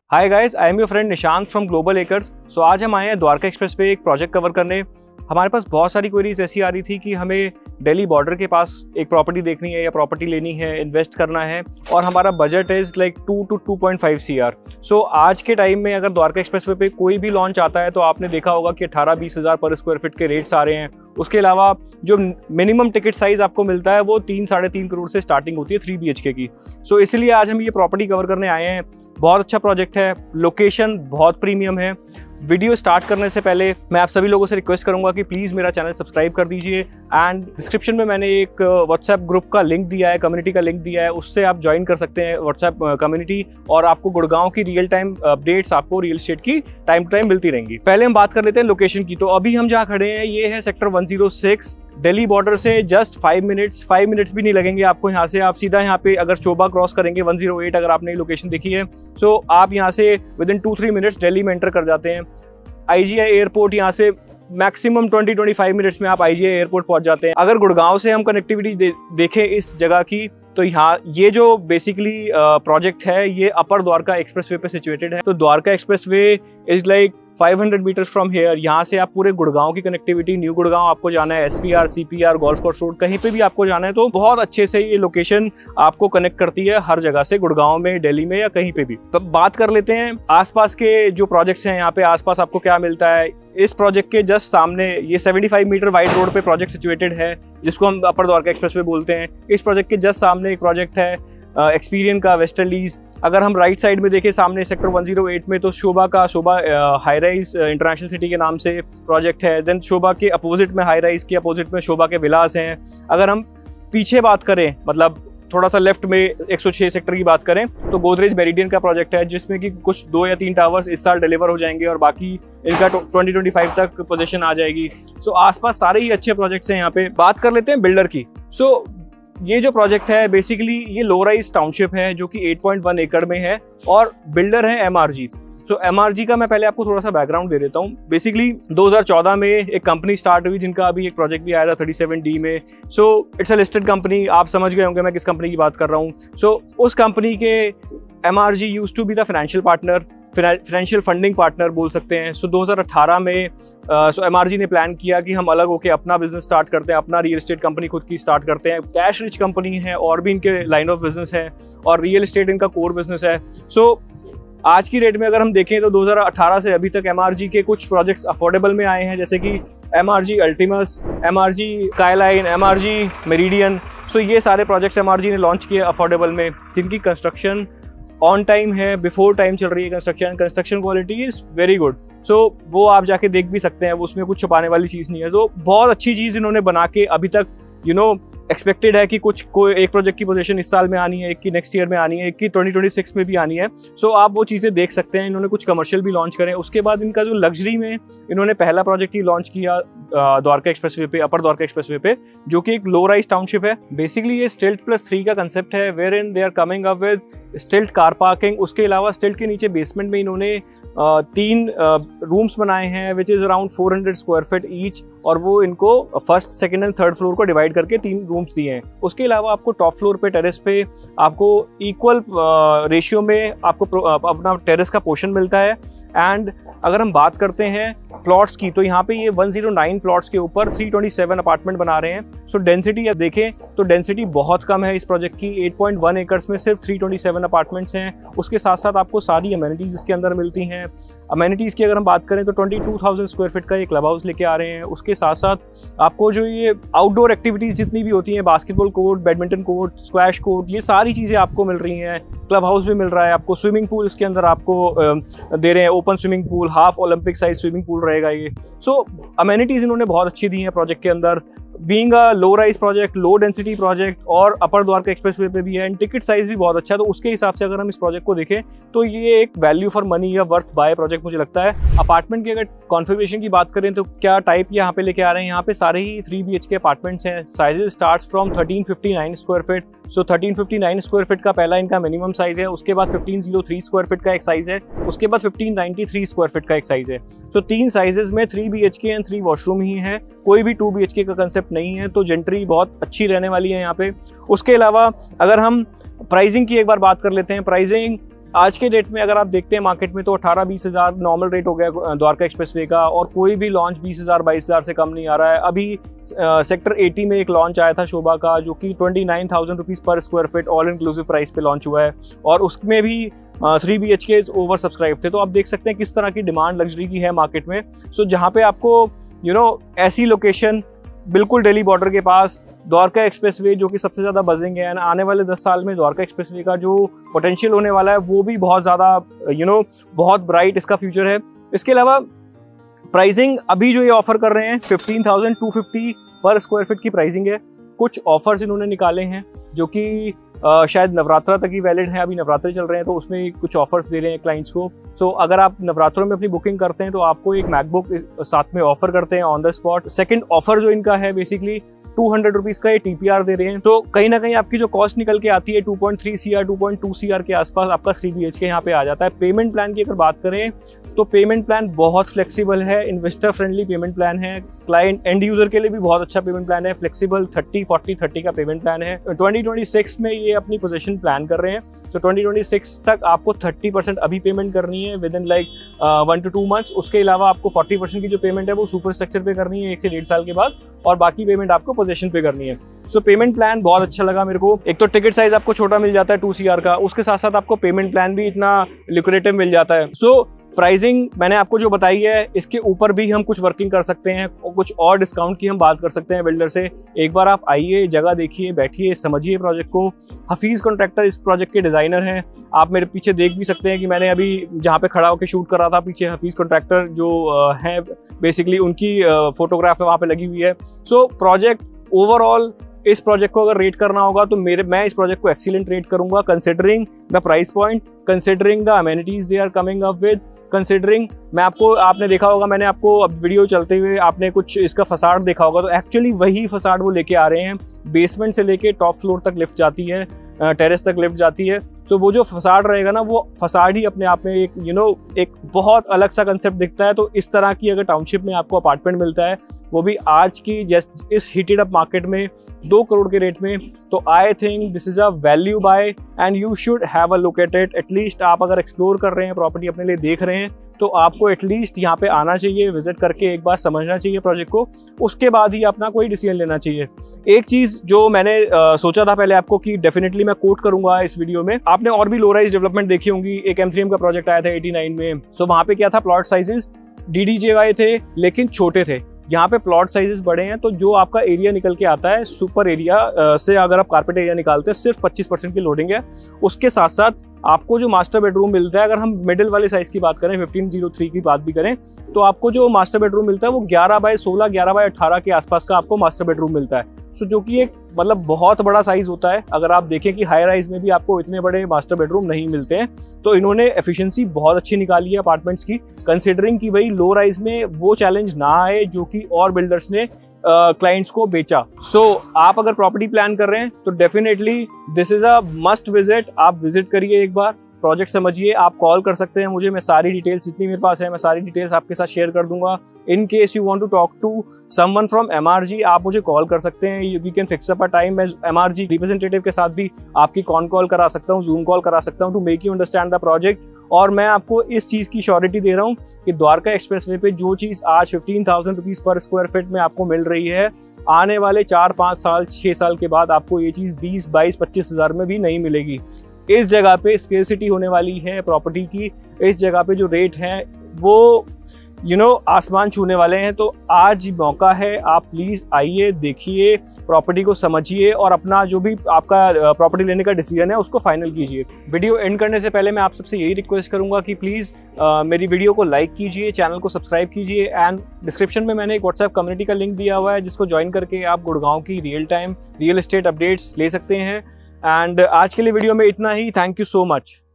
Hi guys, I am your friend Nishant from global acres. So आज हम आए हैं द्वारका एक्सप्रेस पे एक प्रोजेक्ट कवर करने। हमारे पास बहुत सारी क्वेरीज ऐसी आ रही थी कि हमें दिल्ली बॉर्डर के पास एक प्रॉपर्टी देखनी है या प्रॉपर्टी लेनी है, इन्वेस्ट करना है और हमारा budget is like 2 to 2.5 CR। So आज के टाइम में अगर द्वारका एक्सप्रेस वे पे कोई भी लॉन्च आता है तो आपने देखा होगा कि 18-20 हज़ार पर स्क्वायर फीट के रेट्स आ रहे हैं। उसके अलावा जो मिनिमम टिकट साइज आपको मिलता है वो 3-3.5 करोड़ से स्टार्टिंग होती है 3 BHK की। सो इसलिए आज हम ये प्रॉपर्टी कवर करने आए हैं। बहुत अच्छा प्रोजेक्ट है, लोकेशन बहुत प्रीमियम है। वीडियो स्टार्ट करने से पहले मैं आप सभी लोगों से रिक्वेस्ट करूंगा कि प्लीज़ मेरा चैनल सब्सक्राइब कर दीजिए एंड डिस्क्रिप्शन में मैंने एक व्हाट्सएप ग्रुप का लिंक दिया है, कम्युनिटी का लिंक दिया है, उससे आप ज्वाइन कर सकते हैं व्हाट्सएप कम्युनिटी और आपको गुड़गांव की रियल टाइम अपडेट्स आपको रियल एस्टेट की टाइम टू टाइम मिलती रहेंगी। पहले हम बात कर लेते हैं लोकेशन की। तो अभी हम जहाँ खड़े हैं ये है सेक्टर 106। दिल्ली बॉर्डर से जस्ट 5 मिनट्स भी नहीं लगेंगे आपको। यहाँ से आप सीधा यहाँ पे अगर शोभा क्रॉस करेंगे 108, अगर आपने लोकेशन देखी है सो आप यहाँ से विदिन 2-3 मिनट्स दिल्ली में एंटर कर जाते हैं। IGI एयरपोर्ट यहाँ से मैक्सिमम 20-25 मिनट्स में आप IGI एयरपोर्ट पहुँच जाते हैं। अगर गुड़गांव से हम कनेक्टिविटी देखें इस जगह की तो यहाँ ये जो बेसिकली प्रोजेक्ट है ये अपर द्वारका एक्सप्रेसवे पे सिचुएटेड है। तो Dwarka expressway is like 500 metres from here. यहाँ से आप पूरे गुड़गांव की कनेक्टिविटी, न्यू गुड़गांव आपको जाना है, SPR, CPR, golf course road, कहीं पे भी आपको जाना है तो बहुत अच्छे से ये लोकेशन आपको कनेक्ट करती है हर जगह से, गुड़गांव में, दिल्ली में या कहीं पे भी। तो बात कर लेते हैं आसपास के जो प्रोजेक्ट्स हैं। यहाँ पे आसपास आपको क्या मिलता है। इस प्रोजेक्ट के जस्ट सामने ये 75 मीटर वाइड रोड पे प्रोजेक्ट सिचुएटेड है जिसको हम अपर द्वारका एक्सप्रेसवे बोलते हैं। इस प्रोजेक्ट के जस्ट सामने एक प्रोजेक्ट है एक्सपीरियन का, वेस्टर्लीज। अगर हम राइट साइड में देखें सामने सेक्टर 108 में तो Sobha high rise international city के नाम से प्रोजेक्ट है। देन शोभा के अपोजिट में, हाई राइज के अपोजिट में शोभा के विलास हैं। अगर हम पीछे बात करें, मतलब थोड़ा सा लेफ्ट में 106 सेक्टर की बात करें तो गोदरेज मेरिडियन का प्रोजेक्ट है जिसमें कि कुछ 2 या 3 टावर्स इस साल डिलीवर हो जाएंगे और बाकी इनका 2025 तक पोजीशन आ जाएगी। सो आसपास सारे ही अच्छे प्रोजेक्ट्स हैं। यहाँ पे बात कर लेते हैं बिल्डर की। सो ये जो प्रोजेक्ट है बेसिकली ये लो राइज टाउनशिप है जो कि 8.1 एकड़ में है और बिल्डर है MRG। सो MRG का मैं पहले आपको थोड़ा सा बैकग्राउंड दे देता हूँ। बेसिकली 2014 में एक कंपनी स्टार्ट हुई जिनका अभी एक प्रोजेक्ट भी आया था 37D में। So it's a listed company, आप समझ गए होंगे मैं किस कंपनी की बात कर रहा हूँ। सो उस कंपनी के MRG used to be the financial partner, financial funding partner बोल सकते हैं। सो 2018 में MRG ने प्लान किया कि हम अलग होकर अपना बिजनेस स्टार्ट करते हैं, अपना रियल एस्टेट कंपनी खुद की स्टार्ट करते हैं। कैश रिच कंपनी है और भी इनके लाइन ऑफ बिजनेस है और रियल एस्टेट इनका कोर बिजनेस है। सो आज की रेट में अगर हम देखें तो 2018 से अभी तक MRG के कुछ प्रोजेक्ट्स अफोर्डेबल में आए हैं जैसे कि MRG Ultimus, MRG Skyline, MRG Meridian. So ये सारे प्रोजेक्ट्स MRG ने लॉन्च किए अफोर्डेबल में जिनकी कंस्ट्रक्शन ऑन टाइम है, बिफोर टाइम चल रही है construction quality is very good. So वो आप जाके देख भी सकते हैं, उसमें कुछ छुपाने वाली चीज़ नहीं है। तो बहुत अच्छी चीज़ इन्होंने बना के अभी तक एक्सपेक्टेड है कि कोई एक प्रोजेक्ट की पोजीशन इस साल में आनी है, एक की नेक्स्ट ईयर में आनी है, एक की 2026 में भी आनी है। सो आप वो चीज़ें देख सकते हैं। इन्होंने कुछ कमर्शियल भी लॉन्च करें। उसके बाद इनका जो लग्जरी में इन्होंने पहला प्रोजेक्ट ही लॉन्च किया द्वारका एक्सप्रेसवे पे, अपर द्वारका एक्सप्रेसवे पे, जो कि एक लो राइज टाउनशिप है। बेसिकली ये स्टिल्ट+3 का कंसेप्ट है where in they are coming up with stilt car parking. उसके अलावा स्टिल्ट के नीचे बेसमेंट में इन्होंने 3 रूम्स बनाए हैं which is around 400 square feet each और वो इनको first, second and third floor को डिवाइड करके 3 रूम्स दिए हैं। उसके अलावा आपको टॉप फ्लोर पे, टेरेस पे आपको इक्वल रेशियो में आपको अपना टेरेस का पोर्शन मिलता है। एंड अगर हम बात करते हैं प्लॉट्स की तो यहाँ पे ये 109 प्लॉट्स के ऊपर 327 अपार्टमेंट बना रहे हैं। सो डेंसिटी अब देखें तो डेंसिटी बहुत कम है इस प्रोजेक्ट की। 8.1 एकर्स में सिर्फ 327 अपार्टमेंट्स हैं। उसके साथ साथ आपको सारी अमेनिटीज़ इसके अंदर मिलती हैं। अमेनिटीज़ की अगर हम बात करें तो 22,000 स्क्वायर फीट का ये क्लब हाउस लेके आ रहे हैं। उसके साथ साथ आपको जो ये आउटडोर एक्टिविटीज़ जितनी भी होती हैं, basketball court, badminton court, squash court, ये सारी चीज़ें आपको मिल रही हैं। क्लब हाउस भी मिल रहा है आपको, स्विमिंग पूल इसके अंदर आपको दे रहे हैं, open swimming pool, half Olympic size swimming pool रहेगा ये। सो अमेनिटीज़ इन्होंने बहुत अच्छी दी हैं प्रोजेक्ट के अंदर। Being a low rise project, low density project और अपर द्वारका एक्सप्रेसवे पे भी है एंड टिकट साइज भी बहुत अच्छा है। तो उसके हिसाब से अगर हम इस प्रोजेक्ट को देखें तो ये एक वैल्यू फॉर मनी या वर्थ बाय प्रोजेक्ट मुझे लगता है। अपार्टमेंट की अगर कॉन्फ़िगरेशन की बात करें तो क्या टाइप यहाँ पे लेके आ रहे हैं, यहाँ पे सारे ही 3 BHK अपार्टमेंट्स हैं। Sizes starts from 1359 square feet. So 1359 square feet का पहला इनका मिनिमम साइज है। उसके बाद 1503 स्क्वायर फीट का एक साइज है। उसके बाद 1593 स्क्वायर फीट का एक साइज है। सो 3 साइजेस में 3 BHK एंड 3 वॉशरूम ही है। कोई भी 2 BHK का कंसेप्ट नहीं है। तो जेंट्री बहुत अच्छी रहने वाली है यहाँ पे। उसके अलावा अगर हम प्राइसिंग की एक बार बात कर लेते हैं। प्राइसिंग आज के डेट में अगर आप देखते हैं मार्केट में तो 18-20 हज़ार नॉर्मल रेट हो गया द्वारका एक्सप्रेसवे का, और कोई भी लॉन्च 20 हज़ार 22 हज़ार से कम नहीं आ रहा है। अभी सेक्टर 80 में एक लॉन्च आया था शोभा का, जो कि 29,000 rupees per square feet all inclusive price पे लॉन्च हुआ है, और उसमें भी 3 BHK ओवर सब्सक्राइब थे। तो आप देख सकते हैं किस तरह की डिमांड लग्जरी की है मार्केट में। सो जहाँ पे आपको ऐसी लोकेशन बिल्कुल दिल्ली बॉर्डर के पास, द्वारका एक्सप्रेसवे जो कि सबसे ज़्यादा बजिंग है, आने वाले 10 साल में द्वारका एक्सप्रेसवे का जो पोटेंशियल होने वाला है वो भी बहुत ज़्यादा बहुत ब्राइट इसका फ्यूचर है। इसके अलावा प्राइसिंग अभी जो ये ऑफर कर रहे हैं 15,250 पर स्क्वायर फीट की प्राइसिंग है। कुछ ऑफर्स इन्होंने निकाले हैं जो कि शायद नवरात्रा तक ही वैलिड है, अभी नवरात्रे चल रहे हैं तो उसमें कुछ ऑफर्स दे रहे हैं क्लाइंट्स को। सो अगर आप नवरात्रों में अपनी बुकिंग करते हैं तो आपको एक मैकबुक साथ में ऑफर करते हैं on the spot. Second offer जो इनका है बेसिकली 200 रुपीज़ का ये TPR दे रहे हैं। तो कहीं ना कहीं आपकी जो कॉस्ट निकल के आती है 2.3 CR 2.2 CR के आसपास आपका 3 BHK यहाँ पे आ जाता है। पेमेंट प्लान की अगर बात करें तो पेमेंट प्लान बहुत फ्लेक्सिबल है, इन्वेस्टर फ्रेंडली पेमेंट प्लान है, क्लाइंट एंड यूजर के लिए भी बहुत अच्छा पेमेंट प्लान है, फ्लेक्सिबल 30-40-30 का पेमेंट प्लान है। 2026 में ये अपनी पोजीशन प्लान कर रहे हैं। तो 2026 तक आपको 30% अभी पेमेंट करनी है विद इन 1 to 2 मंथ्स। उसके अलावा आपको 40% की जो पेमेंट है वो सुपर स्ट्रक्चर पे करनी है 1 से 1.5 साल के बाद, और बाकी पेमेंट आपको पोजीशन पे करनी है। सो पेमेंट प्लान बहुत अच्छा लगा मेरे को। एक तो टिकट साइज आपको छोटा मिल जाता है 2 CR का, उसके साथ साथ आपको पेमेंट प्लान भी इतना लिक्रेटिव मिल जाता है। सो प्राइसिंग मैंने आपको जो बताई है, इसके ऊपर भी हम कुछ वर्किंग कर सकते हैं और कुछ और डिस्काउंट की हम बात कर सकते हैं बिल्डर से। एक बार आप आइए, जगह देखिए, बैठिए, समझिए प्रोजेक्ट को। हफीज कॉन्ट्रैक्टर इस प्रोजेक्ट के डिज़ाइनर हैं। आप मेरे पीछे देख भी सकते हैं कि मैंने अभी जहाँ पे खड़ा होकर शूट कर रहा था, पीछे हफीज कॉन्ट्रैक्टर जो है बेसिकली उनकी फोटोग्राफ वहाँ पे लगी हुई है। सो प्रोजेक्ट ओवरऑल, इस प्रोजेक्ट को अगर रेट करना होगा तो मैं इस प्रोजेक्ट को एक्सीलेंट रेट करूंगा, considering the price point, considering the amenities they are coming up with, considering आपने देखा होगा, मैंने आपको अब वीडियो चलते हुए आपने कुछ इसका फसाड देखा होगा, तो एक्चुअली वही फसाड वो लेके आ रहे हैं। बेसमेंट से लेके टॉप फ्लोर तक लिफ्ट जाती है, टेरेस तक लिफ्ट जाती है। तो वो जो फसाड रहेगा ना, वो फसाड ही अपने आप में एक बहुत अलग सा कंसेप्ट दिखता है। तो इस तरह की अगर टाउनशिप में आपको अपार्टमेंट मिलता है, वो भी आज की इस हीटेड अप मार्केट में 2 करोड़ के रेट में, तो I think this is a value buy and you should have a look at it. At least आप अगर एक्सप्लोर कर रहे हैं, प्रॉपर्टी अपने लिए देख रहे हैं, तो आपको एटलीस्ट यहाँ पे आना चाहिए, विजिट करके एक बार समझना चाहिए प्रोजेक्ट को, उसके बाद ही अपना कोई डिसीजन लेना चाहिए। एक चीज जो मैंने सोचा था पहले आपको कि डेफिनेटली मैं कोट करूंगा इस वीडियो में, आपने और भी लो राइज डेवलपमेंट देखी होंगी। एक M3M का प्रोजेक्ट आया था 89 में। सो वहां पे क्या था, प्लॉट साइजेस DDJY थे लेकिन छोटे थे। यहाँ पे प्लॉट साइजेस बड़े हैं, तो जो आपका एरिया निकल के आता है सुपर एरिया से, अगर आप कारपेट एरिया निकालते हैं, सिर्फ 25% की लोडिंग है। उसके साथ साथ आपको जो मास्टर बेडरूम मिलता है, अगर हम मिडिल वाले साइज की बात करें, 1503 की बात भी करें, तो आपको जो मास्टर बेडरूम मिलता है वो 11/16, 11/18 के आसपास का आपको मास्टर बेडरूम मिलता है। सो जो कि एक बहुत बड़ा साइज होता है। अगर आप देखें कि हाई राइज में भी आपको इतने बड़े मास्टर बेडरूम नहीं मिलते हैं, तो इन्होंने एफिशिएंसी बहुत अच्छी निकाली है अपार्टमेंट्स की, कंसिडरिंग कि भाई लो राइज में वो चैलेंज ना आए जो कि और बिल्डर्स ने क्लाइंट्स को बेचा। सो आप अगर प्रॉपर्टी प्लान कर रहे हैं तो definitely this is a must visit. आप विजिट करिए, एक बार प्रोजेक्ट समझिए। आप कॉल कर सकते हैं मुझे, मैं सारी डिटेल्स जितनी मेरे पास है मैं सारी डिटेल्स आपके साथ शेयर कर दूंगा। In case you want to talk to someone from MRG, आप मुझे कॉल कर सकते हैं। You can fix up a time. मैं MRG रिप्रेजेंटेटिव के साथ भी आपकी कॉल करा सकता हूँ, जूम कॉल करा सकता हूँ to make you understand the project. और मैं आपको इस चीज़ की श्योरिटी दे रहा हूँ कि द्वारका एक्सप्रेसवे पे जो चीज़ आज 15,000 रुपीज़ पर स्क्वायर फीट में आपको मिल रही है, आने वाले 4-5 साल 6 साल के बाद आपको ये चीज़ 20-22-25 हज़ार में भी नहीं मिलेगी। इस जगह पे स्केर्सिटी होने वाली है प्रॉपर्टी की। इस जगह पे जो रेट है वो आसमान छूने वाले हैं। तो आज मौका है, आप प्लीज़ आइए, देखिए, प्रॉपर्टी को समझिए और अपना जो भी आपका प्रॉपर्टी लेने का डिसीजन है उसको फाइनल कीजिए। वीडियो एंड करने से पहले मैं आप सबसे यही रिक्वेस्ट करूंगा कि प्लीज़ मेरी वीडियो को लाइक कीजिए, चैनल को सब्सक्राइब कीजिए, एंड डिस्क्रिप्शन में मैंने एक व्हाट्सएप कम्युनिटी का लिंक दिया हुआ है जिसको ज्वाइन करके आप गुड़गांव की real time real estate updates ले सकते हैं। एंड आज के लिए वीडियो में इतना ही। Thank you so much.